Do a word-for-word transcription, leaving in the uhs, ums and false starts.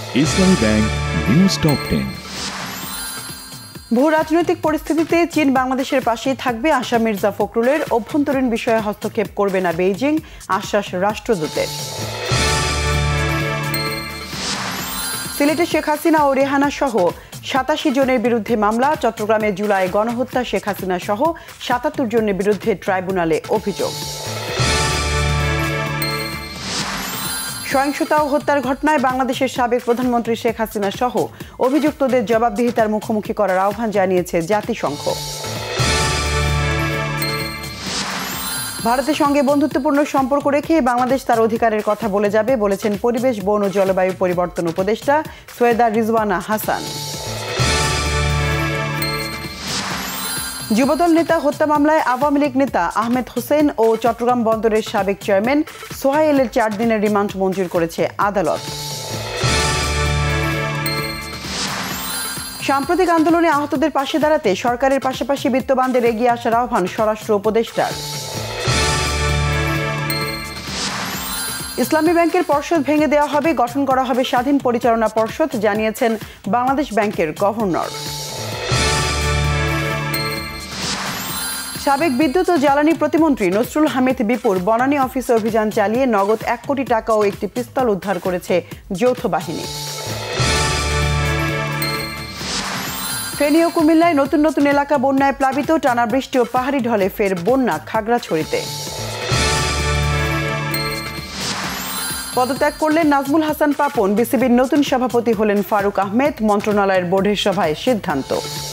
ইসলামী bank news top ten. ভূ রাজনৈতিক পরিস্থিতিতে চীন বাংলাদেশের পাশেই থাকবে, আশা মির্জা ফখরুলের। অভ্যন্তরীণ বিষয়ে হস্তক্ষেপ করবে না বেইজিং, আশ্বাস রাষ্ট্রদূতের। সিলেটে শেখ হাসিনা ও রেহানা সহ সাতাশি জনের বিরুদ্ধে মামলা। চট্টগ্রামে জুলাই গণহত্যা, শেখ হাসিনা সহ সাতাত্তর জনের বিরুদ্ধে ট্রাইব্যুনালে অভিযোগ। সহিংসতা ও হত্যার ঘটনায় বাংলাদেশের সাবেক প্রধানমন্ত্রী শেখ হাসিনা সহ অভিযুক্তদের জবাবদিহিতার মুখোমুখি করার আহ্বান জানিয়েছে জাতিসংঘ। ভারতের সঙ্গে বন্ধুত্বপূর্ণ সম্পর্ক রেখে বাংলাদেশ তার অধিকারের কথা বলে যাবে, বলেছেন পরিবেশ, বন ও জলবায়ু পরিবর্তন উপদেষ্টা সৈয়দা রিজওয়ানা হাসান। যুবদল নেতা হত্যা মামলায় আওয়ামী লীগ নেতা আহমেদ হোসেন ও চট্টগ্রাম বন্দরের সাবেক চেয়ারম্যান সোহাইলের চার দিনের রিমান্ড মঞ্জুর করেছে আদালত। সাম্প্রতিক আন্দোলনে আহতদের পাশে দাঁড়াতে সরকারের পাশাপাশি বিত্তবানদের এগিয়ে আসার আহ্বান স্বরাষ্ট্র উপদেষ্টার। ইসলামী ব্যাংকের পর্ষদ ভেঙে দেওয়া হবে, গঠন করা হবে স্বাধীন পরিচালনা পর্ষদ, জানিয়েছেন বাংলাদেশ ব্যাংকের গভর্নর। সাবেক বিদ্যুৎ ও জ্বালানি প্রতিমন্ত্রী নসরুল হামিদ বিপুর বনানী অফিসে অভিযান চালিয়ে নগদ এক কোটি টাকা ও একটি পিস্তল উদ্ধার করেছে যৌথ বাহিনী। ফেনী ও কুমিল্লায় নতুন নতুন এলাকা বন্যায় প্লাবিত, টানা বৃষ্টি ও পাহাড়ি ঢলে ফের বন্যা খাগড়াছড়িতে। পদত্যাগ করলেন নাজমুল হাসান পাপন, বিসিবির নতুন সভাপতি হলেন ফারুক আহমেদ, মন্ত্রণালয়ের বোর্ডের সভায় সিদ্ধান্ত।